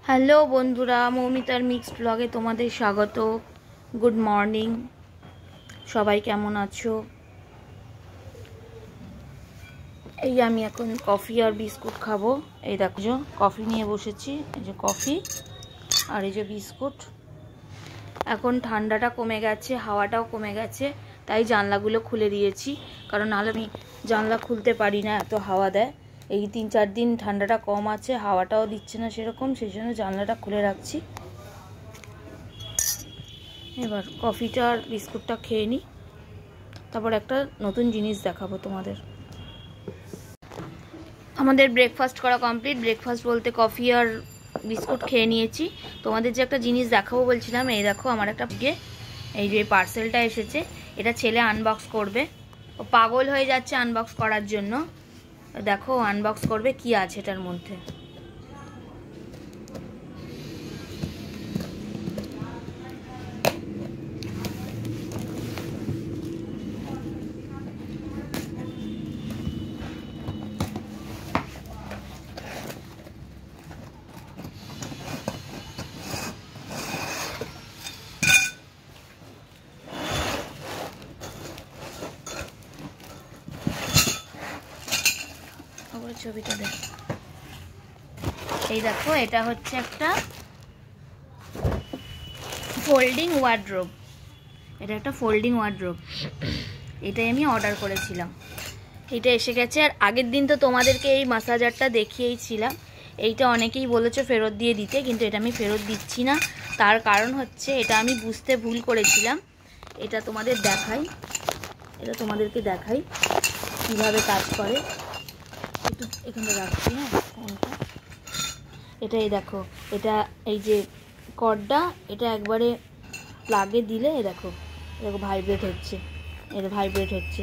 Hello বন্ধুরা, মৌমিতার mixed ব্লগে তোমাদের স্বাগত। গুড মর্নিং, সবাই কেমন আছো? এই আমি এখন কফি আর বিস্কুট খাবো। এই দেখো, কফি নিয়ে বসেছি, এই যে কফি আর এই যে বিস্কুট। এখন ঠান্ডাটা কমে গেছে, হাওয়াটাও কমে গেছে, তাই জানলাগুলো খুলে দিয়েছি, কারণ নাহলে আমি জানলা খুলতে পারি না, এত হাওয়া দেয়। এই 3-4 দিন ঠান্ডাটা কম আছে, হাওয়াটাও দিচ্ছে না সেরকম, সেই জন্য জানলাটা খুলে রাখছি। এবার কফিটা আর বিস্কুটটা খেয়ে নিই, তারপর একটা নতুন জিনিস দেখাবো তোমাদের। আমাদের ব্রেকফাস্ট করা কমপ্লিট। ব্রেকফাস্ট বলতে কফি আর বিস্কুট খেয়ে নিয়েছি। তোমাদের যে একটা জিনিস দেখাবো বলছিলাম, এই দেখো আমার একটা এই যে পার্সেলটা এসেছে, এটা ছেলে আনবক্স করবে। ও পাগল হয়ে যাচ্ছে আনবক্স করার জন্য। দেখো আনবক্স করবে, কি আছে এটার মধ্যে। ছবিটা দেখ, এই দেখো, এটা হচ্ছে একটা ফোল্ডিং ওয়ার্ড্রোব। এটা একটা ফোল্ডিং ওয়ার্ড্রোব, এটাই আমি অর্ডার করেছিলাম। এটা এসে গেছে। আর আগের দিন তো তোমাদেরকে এই মাসাজারটা দেখিয়েছিলাম। এইটা অনেকেই বলেছো ফেরত দিয়ে দিতে, কিন্তু এটা আমি ফেরত দিচ্ছি না। তার কারণ হচ্ছে, এটা আমি বুঝতে ভুল করেছিলাম। এটা তোমাদের দেখাই, এটা তোমাদেরকে দেখাই কিভাবে কাজ করে। একটু এখানে রাখছি, হ্যাঁ ফোনটা। এটাই দেখো, এটা এই যে কর্ডটা, এটা একবারে প্লাগে দিলে দেখো, দেখো ভাইব্রেট হচ্ছে, এটা ভাইব্রেট হচ্ছে,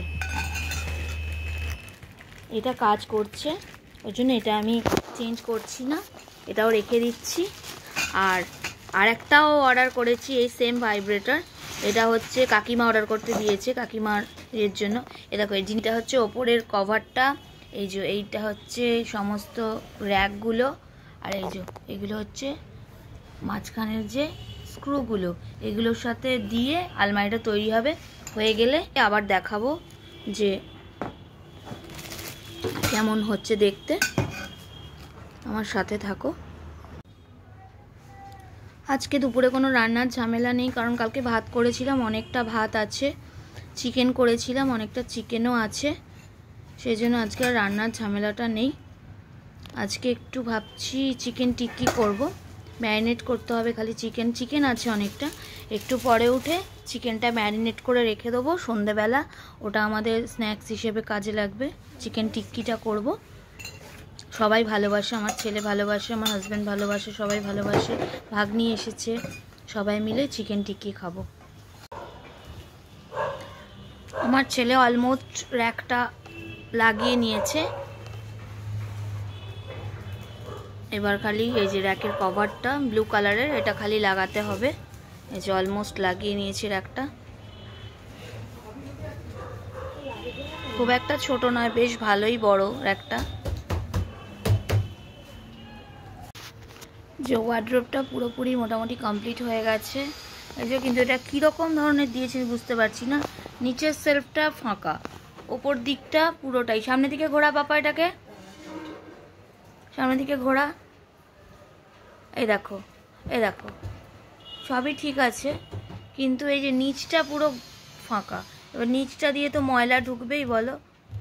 এটা কাজ করছে। ওই জন্য এটা আমি চেঞ্জ করছি না, এটাও রেখে দিচ্ছি। আর আরেকটাও অর্ডার করেছি এই সেম ভাইব্রেটর। এটা হচ্ছে কাকিমা অর্ডার করতে দিয়েছে, কাকিমার এর জন্য। এ দেখো, এই জিনিসটা হচ্ছে ওপরের কভারটা, এই যে এইটা হচ্ছে সমস্ত র্যাকগুলো, আর এই যে এগুলো হচ্ছে মাঝখানের যে স্ক্রুগুলো, এগুলোর সাথে দিয়ে আলমারিটা তৈরি হবে। হয়ে গেলে আবার দেখাবো যে কেমন হচ্ছে দেখতে। আমার সাথে থাকো। আজকে দুপুরে কোনো রান্নার ঝামেলা নেই, কারণ কালকে ভাত করেছিলাম, অনেকটা ভাত আছে। চিকেন করেছিলাম, অনেকটা চিকেনও আছে, সেই জন্য আজকে আর রান্নার ঝামেলাটা নেই। আজকে একটু ভাবছি চিকেন টিক্কি করব। ম্যারিনেট করতে হবে খালি চিকেন আছে অনেকটা। একটু পরে উঠে চিকেনটা ম্যারিনেট করে রেখে দেবো সন্ধেবেলা, ওটা আমাদের স্ন্যাক্স হিসেবে কাজে লাগবে। চিকেন টিক্কিটা করব। সবাই ভালোবাসে, আমার ছেলে ভালোবাসে, আমার হাজব্যান্ড ভালোবাসে, সবাই ভালোবাসে। ভাগ্নি এসেছে, সবাই মিলে চিকেন টিক্কি খাবো। আমার ছেলে অলমোস্ট র্যাকটা লাগিয়ে নিয়েছে। এবার খালি এই যে র্যাকের কভারটা ব্লু কালারের, এটা খালি লাগাতে হবে। এই যে অলমোস্ট লাগিয়ে নিয়েছি র্যাকটা। খুব একটা ছোট নয়, বেশ ভালোই বড় র্যাকটা। যে ওয়ার্ড্রোবটা পুরোপুরি মোটামুটি কমপ্লিট হয়ে গেছে। এই যে, কিন্তু এটা কীরকম ধরনের দিয়েছে বুঝতে পারছি না। নিচের সেলফটা ফাঁকা, ওপর দিকটা পুরোটাই। সামনের দিকে ঘোরা পাপা, এটাকে সামনের দিকে ঘোরা। এই দেখো, এই দেখো, সবই ঠিক আছে, কিন্তু এই যে নিচটা পুরো ফাঁকা। এবার নিচটা দিয়ে তো ময়লা ঢুকবেই বলো।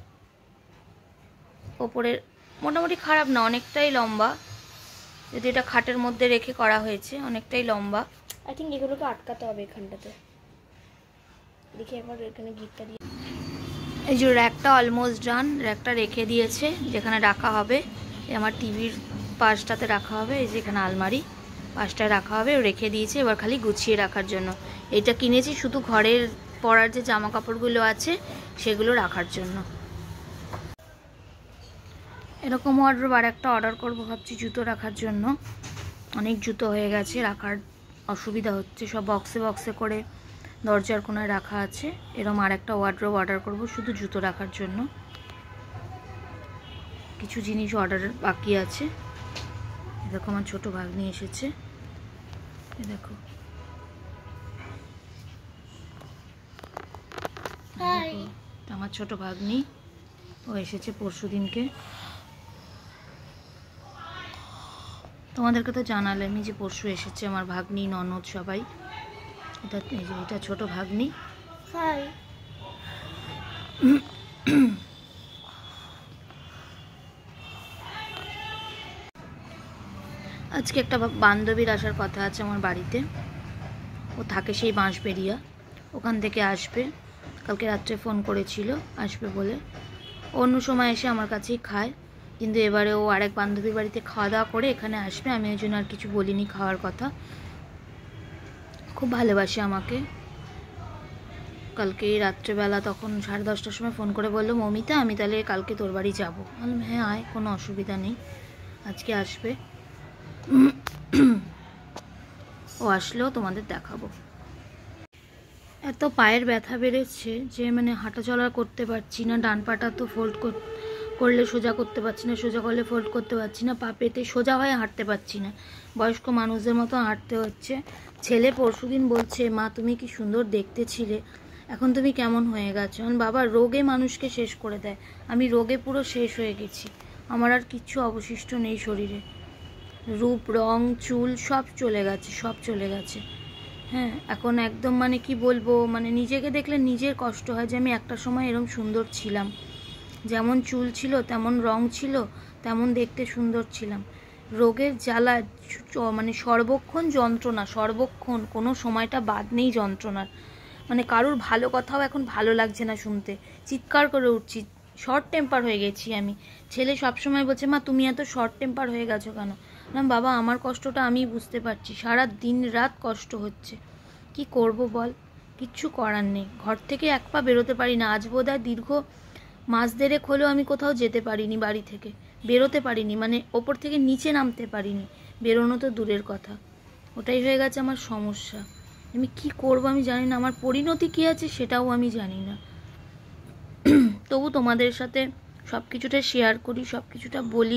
ওপরের মোটামুটি খারাপ না, অনেকটাই লম্বা, যদি এটা খাটের মধ্যে রেখে করা হয়েছে, অনেকটাই লম্বা। আই থিঙ্ক এগুলোকে আটকাতে হবে এখানটাতে, দেখি একবার এখানে গিটটা দিয়ে। এই যে র্যাকটা অলমোস্ট ডান, র্যাকটা রেখে দিয়েছে যেখানে রাখা হবে। আমার টিভির পাশটাতে রাখা হবে, এই যে এখানে আলমারি পাশটায় রাখা হবে, রেখে দিয়েছে। এবার খালি গুছিয়ে রাখার জন্য। এইটা কিনেছি শুধু ঘরের পরার যে জামা কাপড়গুলো আছে সেগুলো রাখার জন্য। এরকম ওয়ার্ড্রোব আর একটা অর্ডার করবো ভাবছি, জুতো রাখার জন্য। অনেক জুতো হয়ে গেছে, রাখার অসুবিধা হচ্ছে, সব বক্সে বক্সে করে দরজার কোণায় রাখা আছে। এরকম আর একটা ওয়ার্ড্রোব অর্ডার করব শুধু জুতো রাখার জন্য। কিছু জিনিস অর্ডারের বাকি আছে। দেখো আমার ছোট ভাগ্নি এসেছে, দেখো আমার ছোট ভাগ্নি, ও এসেছে পরশুদিনকে। তোমাদেরকে তো জানালামই যে পরশু এসেছে আমার ভাগ্নি, ননদ সবাই। এটা ছোট ভাগ্নি। আজকে একটা বান্ধবীর আসার কথা আছে আমার বাড়িতে, ও থাকে সেই বাঁশবেড়িয়া, ওখান থেকে আসবে। কালকে রাত্রে ফোন করেছিল আসবে বলে। অন্য সময় এসে আমার কাছেই খায়, কিন্তু এবারে ও আরেক বান্ধবীর বাড়িতে খাওয়া দাওয়া করে এখানে আসবে। আমি ওই জন্য আর কিছু বলিনি খাওয়ার কথা। খুব ভালোবাসে আমাকে। কালকে রাত্রেবেলা তখন 10:30টার সময় ফোন করে বললো, মমিতা আমি তাহলে কালকে তোর বাড়ি যাবো। বললাম হ্যাঁ আয়, কোনো অসুবিধা নেই, আজকে আসবে। ও আসলেও তোমাদের দেখাবো। এত পায়ের ব্যথা বেড়েছে যে মানে হাঁটা চলা করতে পারছি না। ডান পাটা তো ফোল্ড করলে সোজা করতে পারছি না, সোজা করলে ফোল্ড করতে পারছি না, পা পেতে সোজা হয়ে হাঁটতে পারছি না। বয়স্ক মানুষদের মতো হাঁটতে হচ্ছে। ছেলে পরশুদিন বলছে, মা তুমি কি সুন্দর দেখতে ছিলে, এখন তুমি কেমন হয়ে গেছো। বাবা, রোগে মানুষকে শেষ করে দেয়। আমি রোগে পুরো শেষ হয়ে গেছি, আমার আর কিচ্ছু অবশিষ্ট নেই শরীরে। রূপ, রং, চুল সব চলে গেছে, সব চলে গেছে। হ্যাঁ, এখন একদম মানে কি বলবো, মানে নিজেকে দেখলে নিজের কষ্ট হয় যে আমি একটা সময় এরকম সুন্দর ছিলাম। যেমন চুল ছিল, তেমন রং ছিল, তেমন দেখতে সুন্দর ছিলাম। রোগের জ্বালা, মানে সর্বক্ষণ যন্ত্রণা, সর্বক্ষণ, কোনো সময়টা বাদ নেই যন্ত্রণার। মানে কারুর ভালো কথাও এখন ভালো লাগছে না শুনতে, চিৎকার করে উঠছি। শর্ট টেম্পার হয়ে গেছি আমি। ছেলে সবসময় বলছে, মা তুমি এত শর্ট টেম্পার হয়ে গেছো কেন। না বাবা, আমার কষ্টটা আমি বুঝতে পারছি, সারা দিন রাত কষ্ট হচ্ছে। কি করব বল, কিচ্ছু করার নেই। ঘর থেকে এক পা বেরোতে পারি না। আজ বোধহয় দীর্ঘ মাস দেড়েক হলেও আমি কোথাও যেতে পারিনি, বাড়ি থেকে বেরোতে পারিনি, মানে ওপর থেকে নিচে নামতে পারিনি। বেরোনো তো দূরের কথা, ওটাই হয়ে গেছে আমার সমস্যা। আমি কি করব আমি জানি না, আমার পরিণতি কী আছে সেটাও আমি জানি না। তবু তোমাদের সাথে সব কিছুটা শেয়ার করি, সব কিছুটা বলি,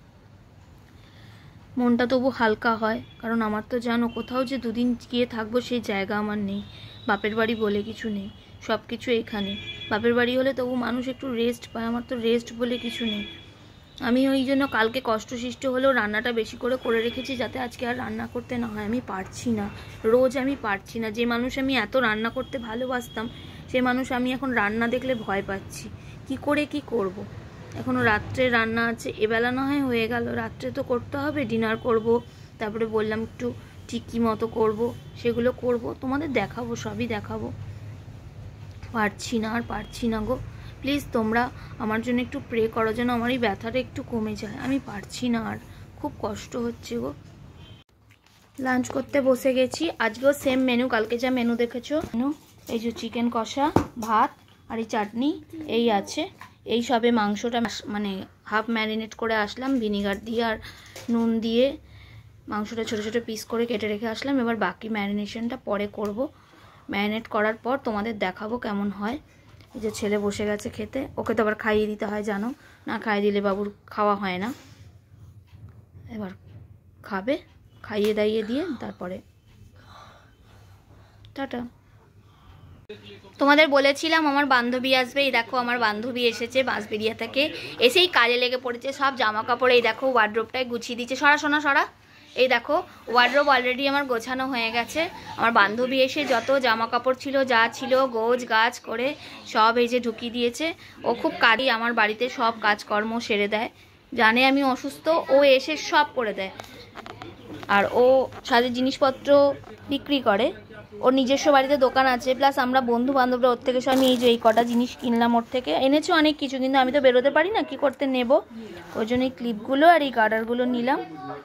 মনটা তবু হালকা হয়। কারণ আমার তো জানো, কোথাও যে দুদিন গিয়ে থাকবো সেই জায়গা আমার নেই। বাপের বাড়ি বলে কিছু নেই, সব কিছু এখানে। বাপের বাড়ি হলে তবু মানুষ একটু রেস্ট পায়, আমার তো রেস্ট বলে কিছু নেই। আমি ওই জন্য কালকে কষ্টসৃষ্ট হলেও রান্নাটা বেশি করে রেখেছি, যাতে আজকে আর রান্না করতে না হয়। আমি পারছি না, রোজ আমি পারছি না। যে মানুষ আমি এত রান্না করতে ভালোবাসতাম, সে মানুষ আমি এখন রান্না দেখলে ভয় পাচ্ছি। কি করে কি করব। এখনও রাত্রে রান্না আছে, এবেলা না হয় হয়ে গেল, রাত্রে তো করতে হবে, ডিনার করব। তারপরে বললাম একটু টিকি মতো করব, সেগুলো করব, তোমাদের দেখাবো, সবই দেখাবো। পারছি না, আর পারছি না গো। প্লিজ তোমরা আমার জন্য একটু প্রে করো যেন আমার এই ব্যথাটা একটু কমে যায়। আমি পারছি না, আর খুব কষ্ট হচ্ছে গো। লাঞ্চ করতে বসে গেছি। আজকেও সেম মেনু, কালকে যা মেনু দেখেছো। এই যে চিকেন কষা, ভাত আর এই চাটনি এই আছে। এই সবে মাংসটা মানে হাফ ম্যারিনেট করে আসলাম ভিনিগার দিয়ে আর নুন দিয়ে। মাংসটা ছোটো ছোটো পিস করে কেটে রেখে আসলাম। এবার বাকি ম্যারিনেশনটা পরে করব। ম্যারিনেট করার পর তোমাদের দেখাবো কেমন হয়। এই যে ছেলে বসে গেছে খেতে, ওকে তো আবার খাইয়ে দিতে হয় জানো, না খাইয়ে দিলে বাবুর খাওয়া হয় না। এবার খাবে, খাইয়ে দাইয়ে দিয়ে তারপরে টাটা। তোমাদের বলেছিলাম আমার বান্ধবী আসবে, এই দেখো আমার বান্ধবী এসেছে বাঁশবেড়িয়া থেকে। এসেই কাজে লেগে পড়েছে, সব জামা কাপড় এই দেখো ওয়ার্ড্রোবটায় গুছিয়ে দিচ্ছে। সরা শোনা সরা। এই দেখো ওয়ার্ড্রোব অলরেডি আমার গোছানো হয়ে গেছে। আমার বান্ধবী এসে যত জামা কাপড় ছিল, যা ছিল, গোছ গাছ করে সব এই যে ঢুকিয়ে দিয়েছে। ও খুব কাজই, আমার বাড়িতে সব কাজকর্ম সেরে দেয়, জানে আমি অসুস্থ, ও এসে সব করে দেয়। আর ও সাজের জিনিসপত্র বিক্রি করে, ওর নিজস্ব বাড়িতে দোকান আছে, প্লাস আমরা বন্ধু বান্ধবরা ওর থেকে আমি এই যে এই কটা জিনিস কিনলাম ওর থেকে। এনেছো অনেক কিছু, কিন্তু আমি তো বেরোতে পারি না, কি করতে নেব। ওই জন্য এই ক্লিপগুলো আর এই গার্ডারগুলো নিলাম,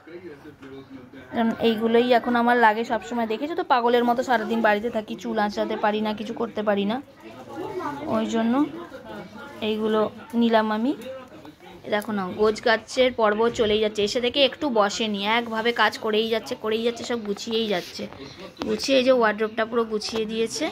এইগুলোই এখন আমার লাগে সবসময়। দেখেছো তো পাগলের মতো সারাদিন বাড়িতে থাকি, চুল আঁচড়াতে পারি না, কিছু করতে পারি না, ওই জন্য এইগুলো নিলাম আমি। দেখো না, গোছ গাছের পর্ব চলেই যাচ্ছে। এসে থেকে একটু বসেনি, একভাবে কাজ করেই যাচ্ছে, সব গুছিয়েই যাচ্ছে। গুছিয়ে এই যে ওয়ার্ড্রোবটা পুরো গুছিয়ে দিয়েছে।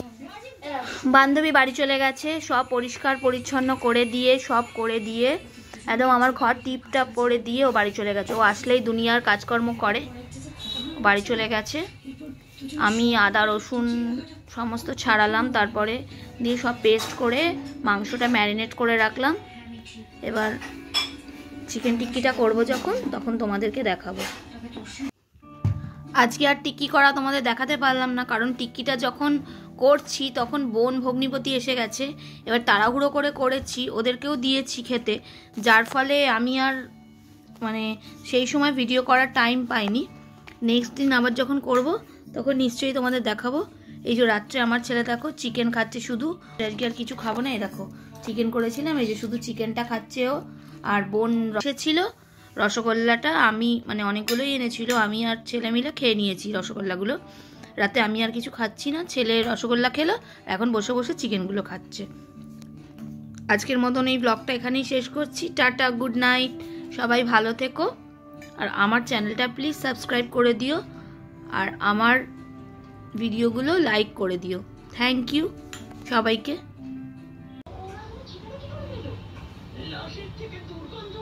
বান্ধবী বাড়ি চলে গেছে, সব পরিষ্কার পরিচ্ছন্ন করে দিয়ে, সব করে দিয়ে একদম আমার ঘর টিপটাপ করে দিয়ে ও বাড়ি চলে গেছে। ও আসলেই দুনিয়ার কাজকর্ম করে, বাড়ি চলে গেছে। আমি আদা রসুন সমস্ত ছাড়ালাম, তারপরে দিয়ে সব পেস্ট করে মাংসটা ম্যারিনেট করে রাখলাম। এবার চিকেন টিক্কিটা করবো যখন, তখন তোমাদেরকে দেখাবো। আজকে আর টিক্কি করা তোমাদের দেখাতে পারলাম না, কারণ টিক্কিটা যখন করছি তখন বোন ভগ্নিপতি এসে গেছে। এবার তাড়াহুড়ো করে করেছি, ওদেরকেও দিয়েছি খেতে, যার ফলে আমি আর মানে সেই সময় ভিডিও করার টাইম পাইনি। নেক্সট দিন আবার যখন করব তখন নিশ্চয়ই তোমাদের দেখাবো। এই যে রাত্রে আমার ছেলে দেখো চিকেন খাচ্ছে শুধু, আজকে আর কিছু খাবো না। এই দেখো চিকেন করেছিলাম, এই যে শুধু চিকেনটা খাচ্ছে ও। আর বোন ছিল রসগোল্লাটা, আমি মানে অনেকগুলোই এনেছিল, আমি আর ছেলে মিলে খেয়ে নিয়েছি রসগোল্লাগুলো। রাতে আমি আর কিছু খাচ্ছি না, ছেলে রসগোল্লা খেলো, এখন বসে বসে চিকেনগুলো খাচ্ছে। আজকের মতন এই ব্লগটা এখানেই শেষ করছি। টাটা, গুড নাইট, সবাই ভালো থেকো। আর আমার চ্যানেলটা প্লিজ সাবস্ক্রাইব করে দিও, আর আমার ভিডিওগুলো লাইক করে দিও। থ্যাংক ইউ সবাইকে।